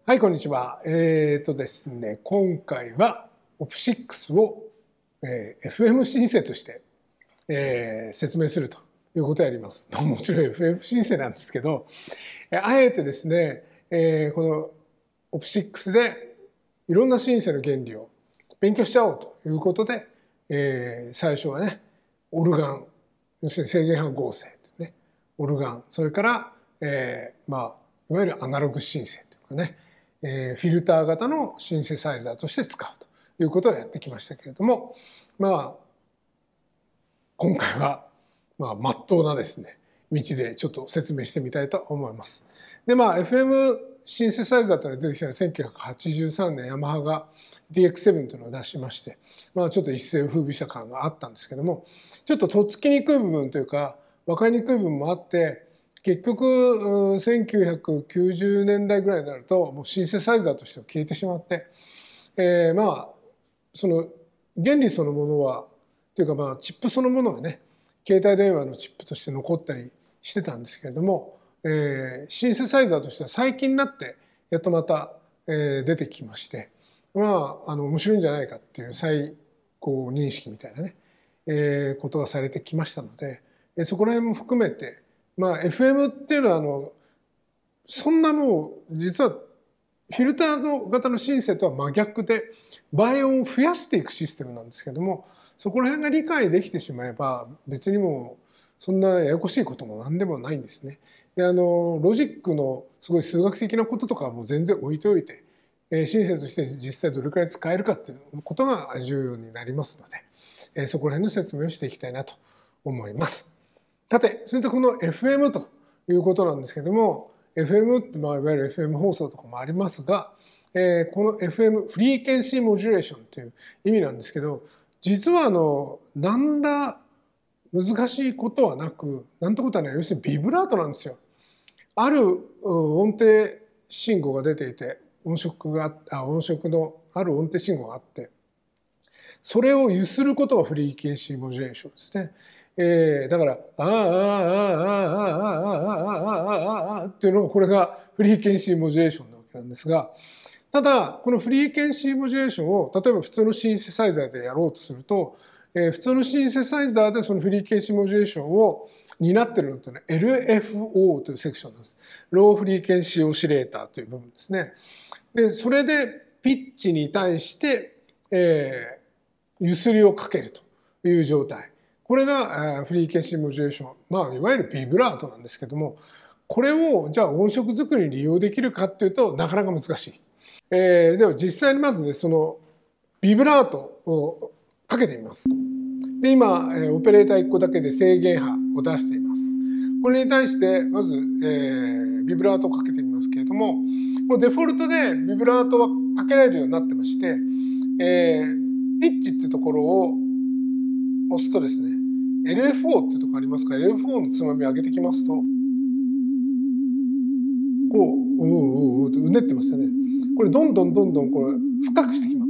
はい、こんにちは。ですね、今回は OP6 を、FM シンセとして、説明するということをやります。もちろん FM シンセなんですけど、あえてですね、この OP6 でいろんなシンセの原理を勉強しちゃおうということで、最初はね、オルガン、要するに制限波合成とね、オルガン、それから、いわゆるアナログシンセというかね、フィルター型のシンセサイザーとして使うということをやってきましたけれども、今回は真っ当なですね道でちょっと説明してみたいと思います。でFM シンセサイザーというのが出てきたのは1983年ヤマハが DX7 というのを出しまして、ちょっと一世を風靡した感があったんですけども、ちょっととっつきにくい部分というか分かりにくい部分もあって、結局1990年代ぐらいになるともうシンセサイザーとしては消えてしまって、その原理そのものはというかチップそのものはね、携帯電話のチップとして残ったりしてたんですけれども、シンセサイザーとしては最近になってやっとまた、出てきまして、面白いんじゃないかっていう再認識みたいなね、ことがされてきましたので、そこら辺も含めてFM っていうのはそんなもう実はフィルターの型のシンセとは真逆で倍音を増やしていくシステムなんですけども、そこら辺が理解できてしまえば別にもうそんなややこしいことも何でもないんですね。でロジックのすごい数学的なこととかはもう全然置いておいて、シンセとして実際どれくらい使えるかっていうことが重要になりますので、そこら辺の説明をしていきたいなと思います。さて、それでこの FM ということなんですけども、FM っていわゆる FM 放送とかもありますが、この FM フリーケンシーモジュレーションという意味なんですけど、実は何ら難しいことはなく、なんてことはない、要するにビブラートなんですよ。ある音程信号が出ていて、音色のある音程信号があって、それを揺することがフリーケンシーモジュレーションですね。だから「ああああああああああ」っていうのこれがフリーケンシーモジュレーションなわけなんですが、ただこのフリーケンシーモジュレーションを例えば普通のシンセサイザーでやろうとすると、普通のシンセサイザーでそのフリーケンシーモジュレーションを担っているのというのは LFO というセクションです。ローフリーケンシーオシレーターという部分ですね。でそれでピッチに対して、揺すりをかけるという状態。これがフリーケンシーモジュレーション、いわゆるビブラートなんですけども、これをじゃあ音色作りに利用できるかっていうとなかなか難しい。では実際にまずね、そのビブラートをかけてみます。で今オペレーター1個だけで制限波を出しています。これに対してまず、ビブラートをかけてみますけれども、もうデフォルトでビブラートはかけられるようになってまして、ピッチっていうところを押すとですね、LFO っていうところありますから、LFO のつまみを上げてきますと、うねってますよね。これどんどんこれ深くしてきます。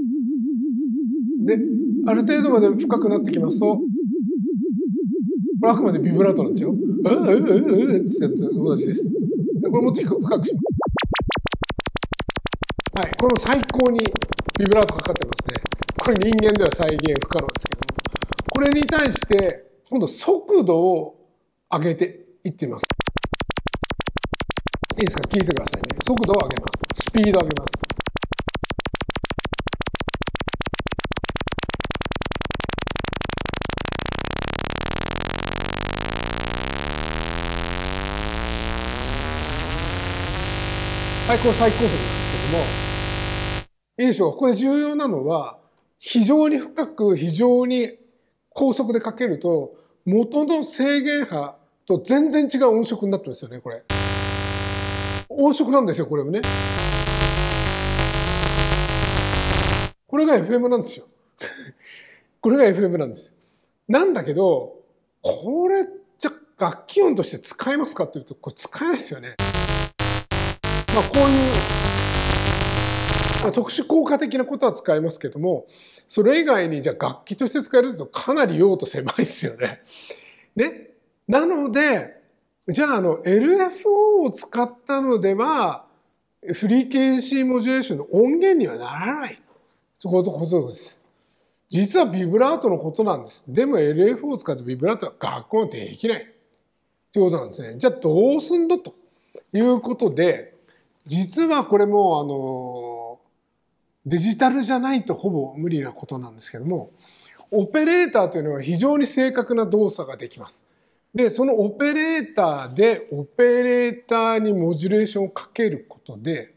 で、ある程度まで深くなってきますと、これあくまでビブラートなんですよ。って同じです。でこれもっと深くします。はい、この最高にビブラートかかってますね。これ人間では再現不可能ですけども、これに対して今度速度を上げていってみます。いいですか、聞いてくださいね。速度を上げます。スピードを上げます。はい、これ最高速なんですけども、いいでしょう。これ重要なのは、非常に深く、非常に高速でかけると、元の制限波と全然違う音色になってますよね、これ。音色なんですよ、これもね。これが FM なんですよ。これが FM なんです。なんだけど、これじゃ楽器音として使えますかっていうと、これ使えないですよね。こういう特殊効果的なことは使えますけども、それ以外にじゃあ楽器として使えるとかなり用途狭いですよね。ね。なので、じゃあLFO を使ったのではフリーケンシーモジュレーションの音源にはならないということです。実はビブラートのことなんです。でも LF を使ってビブラートは学校できないということなんですね。じゃあどうすんのということで、実はこれもデジタルじゃないとほぼ無理なことなんですけども、オペレーターというのは非常に正確な動作ができます。で、そのオペレーターでオペレーターにモジュレーションをかけることで、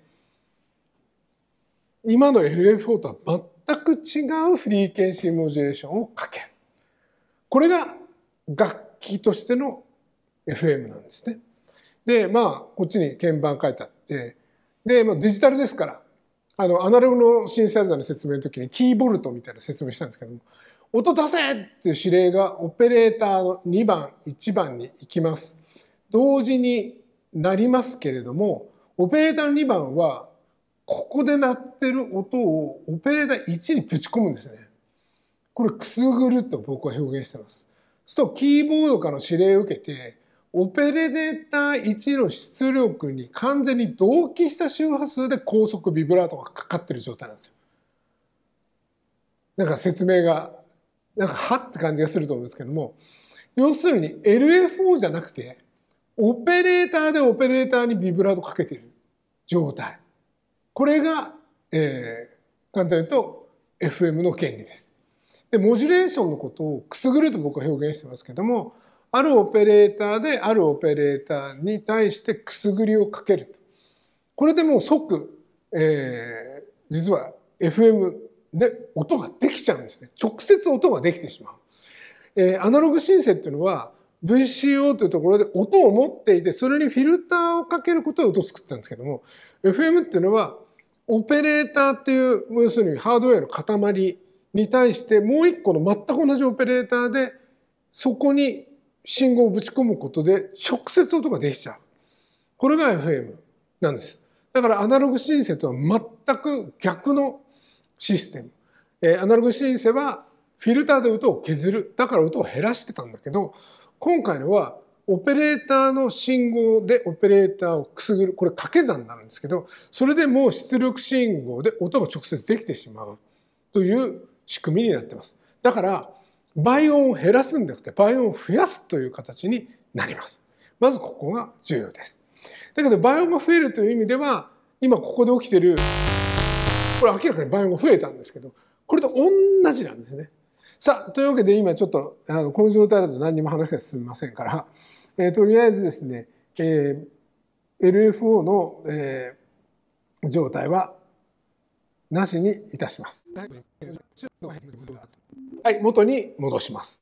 今の LFO とは全く違うフリーケンシーモジュレーションをかける。これが楽器としての FM なんですね。で、こっちに鍵盤書いてあって、で、デジタルですから、アナログのシンセサイザーの説明の時にキーボルトみたいな説明したんですけども、音出せっていう指令がオペレーターの2番、1番に行きます。同時になりますけれども、オペレーターの2番は、ここで鳴ってる音をオペレーター1にぶち込むんですね。これくすぐると僕は表現してます。そうするとキーボードからの指令を受けて、オペレーター1の出力に完全に同期した周波数で高速ビブラートがかかってる状態なんですよ。なんか説明が、なんかはって感じがすると思うんですけども、要するに LFO じゃなくて、オペレーターでオペレーターにビブラートかけている状態。これが、簡単に言うと FM の原理です。で、モジュレーションのことをくすぐると僕は表現してますけども、あるオペレーターであるオペレーターに対してくすぐりをかけると。これでもう即、実は FM で音ができちゃうんですね。直接音ができてしまう。アナログシンセっていうのは VCO というところで音を持っていて、それにフィルターをかけることで音を作ったんですけども、FM っていうのはオペレーターっていう、要するにハードウェアの塊に対してもう一個の全く同じオペレーターでそこに信号をぶち込むことで直接音ができちゃう。これが FM なんです。だからアナログシンセとは全く逆のシステム。アナログシンセはフィルターで音を削る。だから音を減らしてたんだけど、今回のはオペレーターの信号でオペレーターをくすぐる。これ掛け算になるんですけど、それでもう出力信号で音が直接できてしまうという仕組みになっています。だから倍音を減らすんじゃなくて倍音を増やすという形になります。まずここが重要です。だけど倍音が増えるという意味では、今ここで起きている、これ明らかに倍音が増えたんですけど、これと同じなんですね。さあ、というわけで今ちょっとこの状態だと何にも話が進みませんから、とりあえずですね、LFO の、状態はなしにいたします。はい、元に戻します。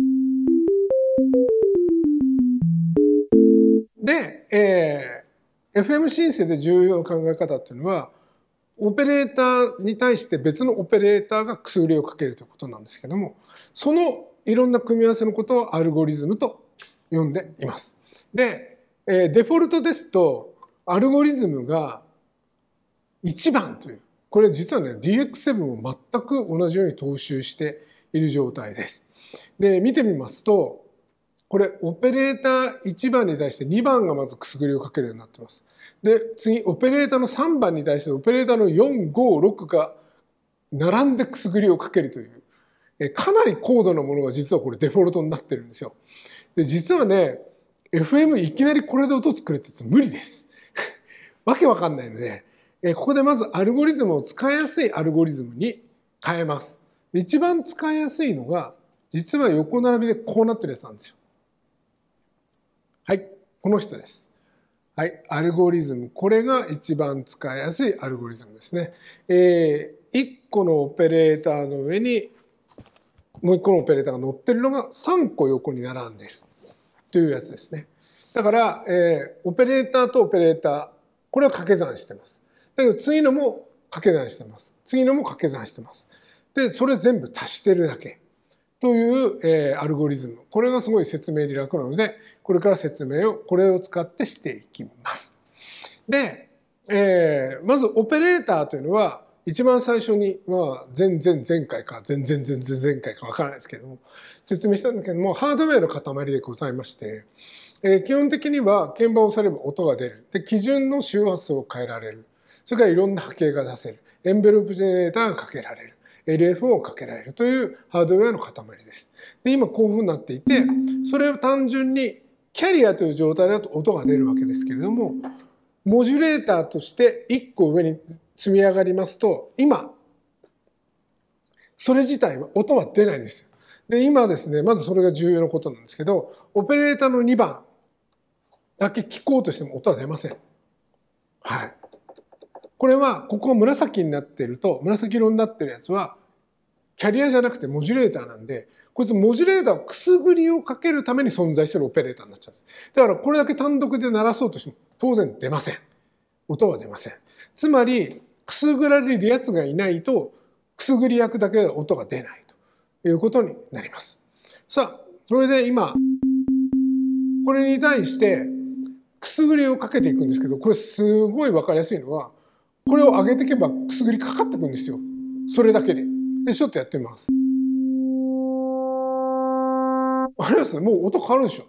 で、FM シンセで重要な考え方っていうのは、オペレーターに対して別のオペレーターがくすぐりをかけるということなんですけども、そのいろんな組み合わせのことをアルゴリズムと呼んでいます。で、デフォルトですと、アルゴリズムが1番という、これ実はね、DX7 も全く同じように踏襲している状態です。で、見てみますと、これ、オペレーター1番に対して2番がまずくすぐりをかけるようになってます。で、次、オペレーターの3番に対してオペレーターの4、5、6が並んでくすぐりをかけるという、かなり高度なものが実はこれデフォルトになってるんですよ。で、実はね、FM いきなりこれで音作るって言うと無理です。わけわかんないので、ここでまずアルゴリズムを使いやすいアルゴリズムに変えます。一番使いやすいのが、実は横並びでこうなってるやつなんですよ。はい、この人です。はい、アルゴリズム。これが一番使いやすいアルゴリズムですね。1個のオペレーターの上にもう1個のオペレーターが乗ってるのが3個横に並んでいるというやつですね。だから、オペレーターとオペレーター、これは掛け算してます。だけど次のも掛け算してます。次のも掛け算してます。で、それ全部足してるだけという、アルゴリズム。これがすごい説明に楽なので、これから説明をこれを使ってしていきます。で、まずオペレーターというのは一番最初に、前回か前回かわからないですけれども説明したんですけども、ハードウェアの塊でございまして、基本的には鍵盤を押されば音が出る。で、基準の周波数を変えられる。 それからいろんな波形が出せる。エンベロープジェネレーターがかけられる。LFO をかけられるというハードウェアの塊です。で、今こういうふうになっていて、それを単純にキャリアという状態だと音が出るわけですけれども、モジュレーターとして1個上に積み上がりますと、今、それ自体は音は出ないんですよ。で、今ですね、まずそれが重要なことなんですけど、オペレーターの2番だけ聞こうとしても音は出ません。はい。これは、ここ紫になっていると、紫色になっているやつは、キャリアじゃなくてモジュレーターなんで、こいつモジュレーターをくすぐりをかけるために存在しているオペレーターになっちゃうんです。だからこれだけ単独で鳴らそうとしても当然出ません。音は出ません。つまり、くすぐられるやつがいないと、くすぐり役だけで音が出ないということになります。さあ、それで今、これに対してくすぐりをかけていくんですけど、これすごいわかりやすいのは、これを上げていけばくすぐりかかってくるんですよ。それだけで。で、ちょっとやってみます。わかります？もう音変わるでしょ。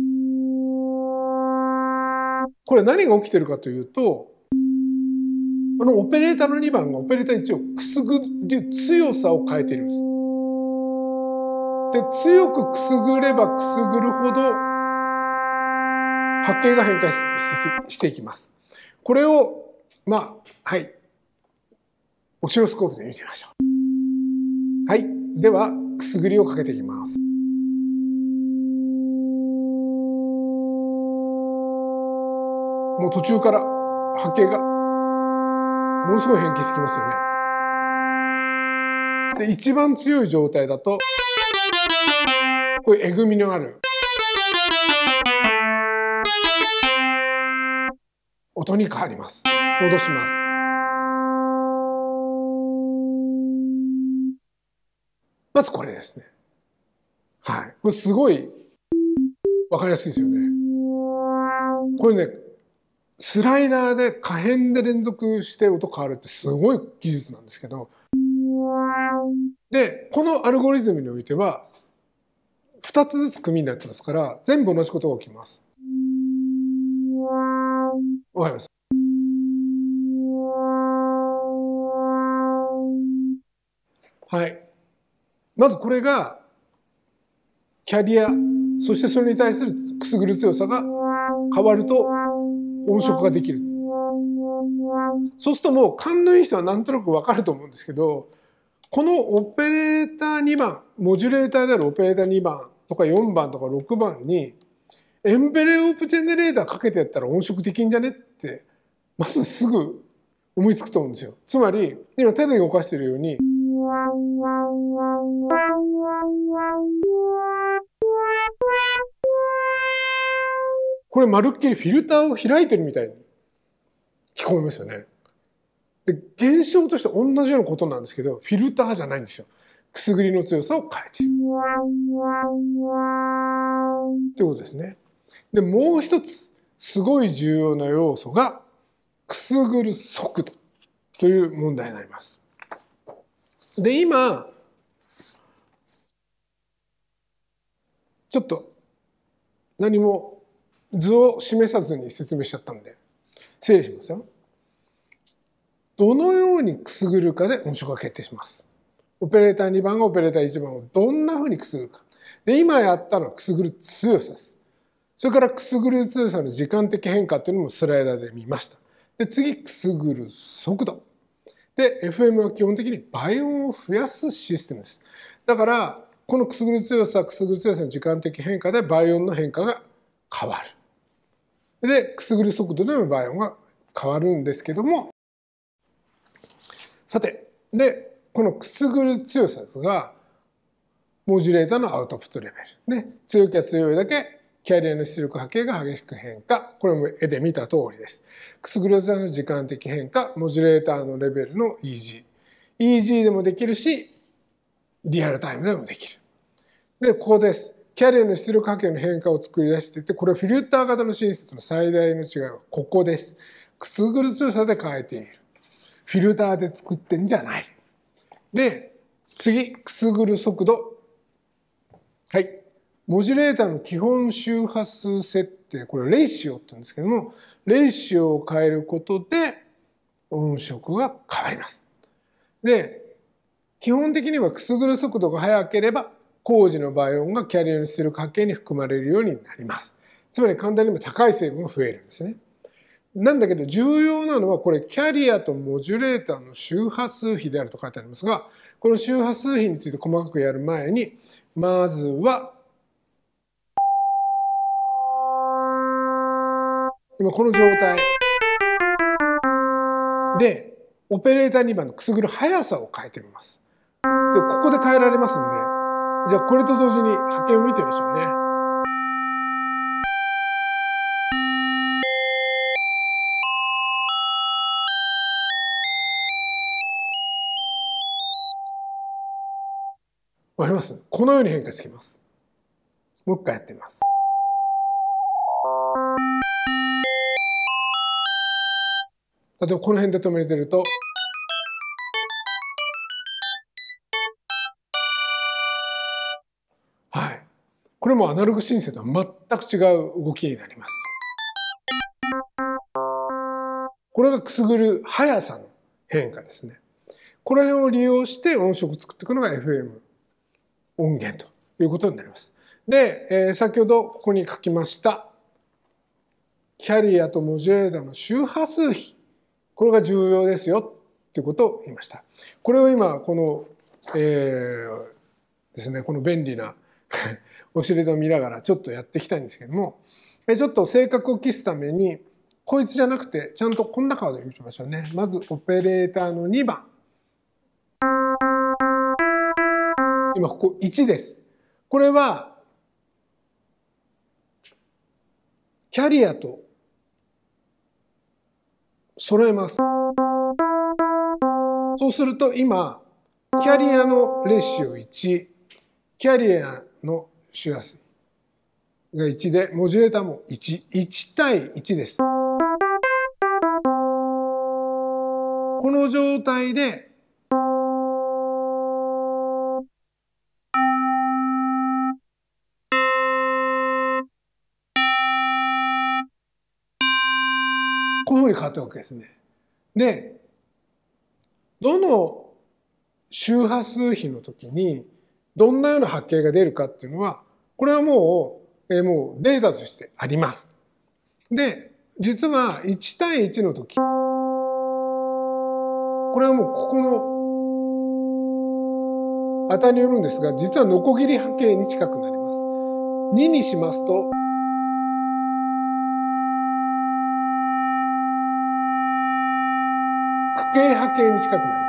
これ何が起きてるかというと、オペレーターの2番がオペレーター1をくすぐる強さを変えているんです。で、強くくすぐればくすぐるほど波形が変化していきます。これを、はい。オシロスコープで見てみましょう。はい。では、くすぐりをかけていきます。もう途中から波形がものすごい変化してきますよね。で、一番強い状態だと、こういうえぐみのある音に変わります。戻します。まずこれですね。はい。これすごいわかりやすいですよね。これね、スライダーで可変で連続して音変わるってすごい技術なんですけど、で、このアルゴリズムにおいては、2つずつ組になってますから、全部同じことが起きます。わかります？はい。まずこれが、キャリア、そしてそれに対するくすぐる強さが変わると音色ができる。そうするともう勘のいい人はなんとなくわかると思うんですけど、このオペレーター2番、モジュレーターであるオペレーター2番とか4番とか6番に、エンベレオープジェネレーターかけてやったら音色できんじゃねって、まずすぐ思いつくと思うんですよ。つまり、今手で動かしているように、これまるっきりフィルターを開いてるみたいに聞こえますよね。で、現象として同じようなことなんですけど、フィルターじゃないんですよ。くすぐりの強さを変えている。ということですね。で、もう一つ、すごい重要な要素が、くすぐる速度という問題になります。で、今、ちょっと何も図を示さずに説明しちゃったんで、整理しますよ。どのようにくすぐるかで音色が決定します。オペレーター2番がオペレーター1番をどんなふうにくすぐるか。で、今やったのはくすぐる強さです。それからくすぐる強さの時間的変化っていうのもスライダーで見ました。で、次、くすぐる速度。で、FM は基本的に倍音を増やすシステムです。だから、このくすぐる強さ、くすぐる強さの時間的変化で倍音の変化が変わる。で、くすぐる速度でも倍音が変わるんですけども、さて、で、このくすぐる強さですが、モジュレーターのアウトプットレベル。ね、強きゃ強いだけ、キャリアの出力波形が激しく変化。これも絵で見た通りです。くすぐる強さの時間的変化、モジュレーターのレベルの EG。EG でもできるし、リアルタイムでもできる。で、ここです。キャリアの出力波形の変化を作り出していて、これフィルター型のシンセとの最大の違いはここです。くすぐる強さで変えている。フィルターで作ってんじゃない。で、次、くすぐる速度。はい。モジュレーターの基本周波数設定、これレイシオって言うんですけども、レイシオを変えることで、 音色が変わります。で、基本的にはくすぐる速度が速ければ工事の倍音がキャリアの出力波形に含まれるようになります。つまり簡単に言えば高い成分が増えるんですね。なんだけど重要なのはこれキャリアとモジュレーターの周波数比であると書いてありますが、この周波数比について細かくやる前に、まずは今この状態でオペレーター2番のくすぐる速さを変えてみます。で、ここで変えられますんで、じゃあこれと同時に波形を見てみましょうね。わかります？このように変化してきます。もう一回やってみます。例えばこの辺で止めてると、はい。これもアナログシンセとは全く違う動きになります。これがくすぐる速さの変化ですね。この辺を利用して音色を作っていくのが FM 音源ということになります。で、先ほどここに書きましたキャリアとモジュレーターの周波数比、これが重要ですよということを言いました。これを今この、ですね、この便利なオシレーターを見ながらちょっとやっていきたいんですけども、ちょっと正確を期すためにこいつじゃなくてちゃんとこんなカードにいきましょうね。まずオペレーターの2番。今ここ1です。これはキャリアと揃えます。そうすると今キャリアのレシオ1、キャリアの周波数が1でモジュレーターも1対1です。この状態でこういうふうに変わっていくわけですね。で、どの周波数比の時にどんなような波形が出るかっていうのは、これはもうデータとしてあります。で、実は1対1の時、これはもうここの値によるんですが、実はノコギリ波形に近くなります。2にしますと、区形波形に近くなります。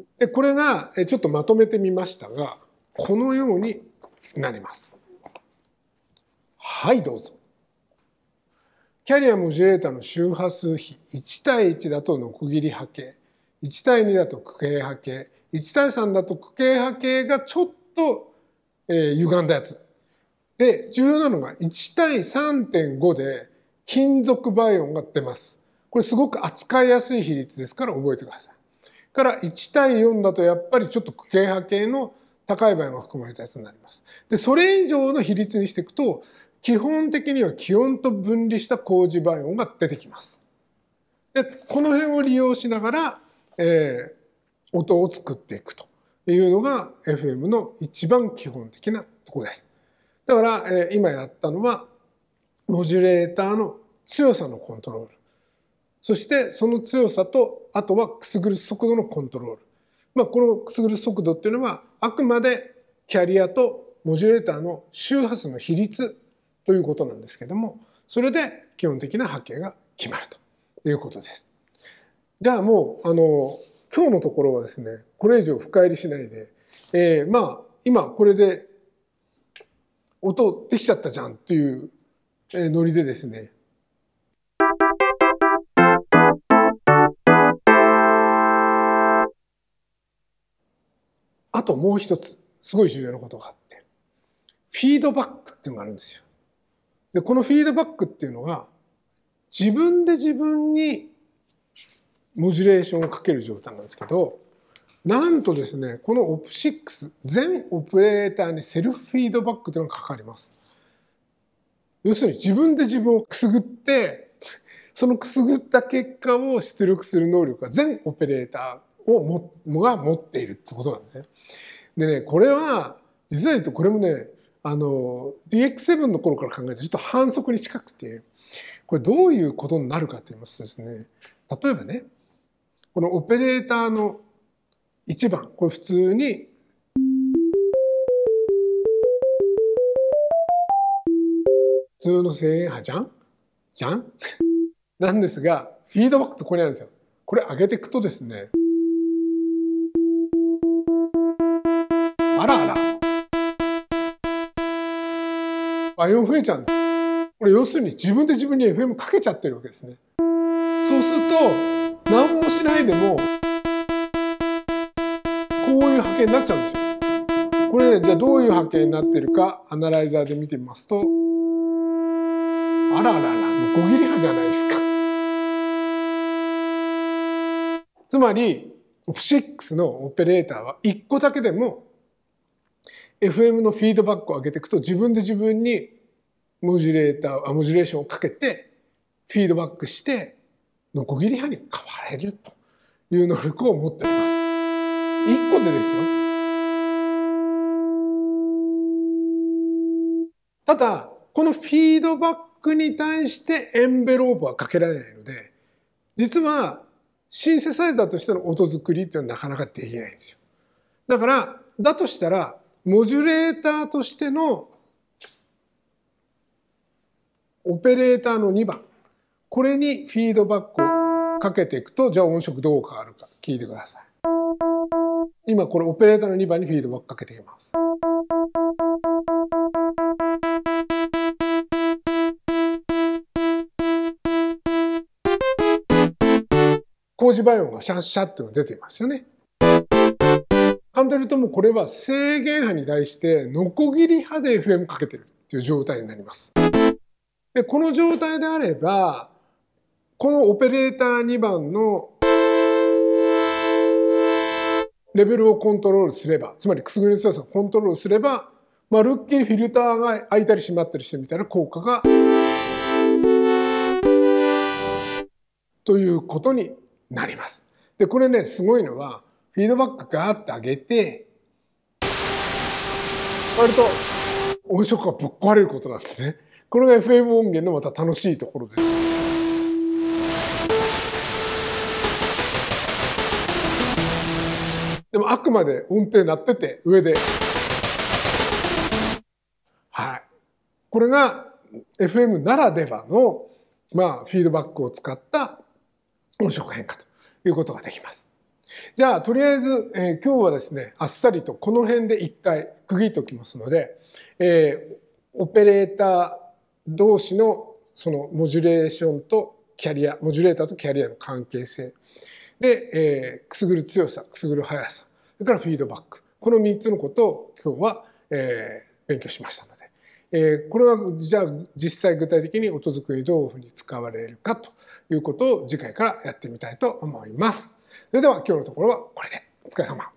で、これがちょっとまとめてみましたが、このようになります。はい、どうぞ。キャリアモジュレーターの周波数比、1対1だとノコギリ波形、1対2だと区形波形、1対3だと区形波形がちょっと、歪んだやつ。で、重要なのが1対 3.5 で金属倍音が出ます。これすごく扱いやすい比率ですから覚えてください。から1対4だとやっぱりちょっと区形波形の高い倍音が含まれたやつになります。で、それ以上の比率にしていくと、基本的には気温と分離した工事倍音が出てきます。で、この辺を利用しながら、音を作っていくというのが FM の一番基本的なところです。だから、今やったのは、モジュレーターの強さのコントロール。そしてその強さと、あとはくすぐる速度のコントロール。このくすぐる速度っていうのは、あくまでキャリアとモジュレーターの周波数の比率ということなんですけども、それで基本的な波形が決まるということです。じゃあもう、今日のところはですね、これ以上深入りしないで、今これで音できちゃったじゃんっていうノリでですね、あともう一つ、すごい重要なことがあって、フィードバックっていうのがあるんですよ。で、このフィードバックっていうのが、自分で自分にモジュレーションをかける状態なんですけど、なんとですね、この OP6、全オペレーターにセルフフィードバックというのがかかります。要するに自分で自分をくすぐって、 そのくすぐった結果を出力する能力が全オペレーターが持っているってことなんですね。でね、これは実は言うとこれもねDX7 の頃から考えてちょっと反則に近くて、これどういうことになるかと言いますとですね、例えばね、このオペレーターの1番、これ普通に普通の正弦波じゃんなんですが、フィードバックってここにあるんですよ。これ上げていくとですね、あらあら倍音増えちゃうんです。これ要するに自分で自分に FM かけちゃってるわけですね。そうすると何もしないでもこういう波形になっちゃうんですよ。これ、ね、じゃあどういう波形になってるかアナライザーで見てみますと、あらあらあら、もう5切り波じゃないですか。つまり6のオペレーターは1個だけでも FM のフィードバックを上げていくと自分で自分にモジュレーションをかけてフィードバックしてノコギリ波に変われるという能力を持っております。1個でですよ。ただこのフィードバックに対してエンベロープはかけられないので、実はシンセサイザーとしての音作りっていうのはなかなかできないんですよ。だからだとしたらモジュレーターとしてのオペレーターの2番、これにフィードバックをかけていくと、じゃあ音色どう変わるか聞いてください。今これオペレーターの2番にフィードバックかけていきます。工事倍音がシャッシャッっていうのが出ていますよね。簡単に言うともうこれは正弦波に対してノコギリ波で FM かけてるっていう状態になります。でこの状態であればこのオペレーター2番のレベルをコントロールすれば、つまりくすぐりの強さをコントロールすれば、まるっきりフィルターが開いたり閉まったりしてみたいな効果がということになります。でこれねすごいのはフィードバックガーッと上げて割と音色がぶっ壊れることなんですね。これが FM 音源のまた楽しいところです。でもあくまで音程鳴ってて上で、はい、これが FM ならではのフィードバックを使った音色変化ということができます。じゃあとりあえず、今日はですねあっさりとこの辺で一回区切っておきますので、オペレーター同士のそのモジュレーションとキャリア、モジュレーターとキャリアの関係性で、くすぐる強さ、くすぐる速さ、それからフィードバック、この3つのことを今日は、勉強しましたので、これはじゃあ実際具体的に音作りにどういうふうに使われるかということを次回からやってみたいと思います。それでは今日のところはこれでお疲れ様。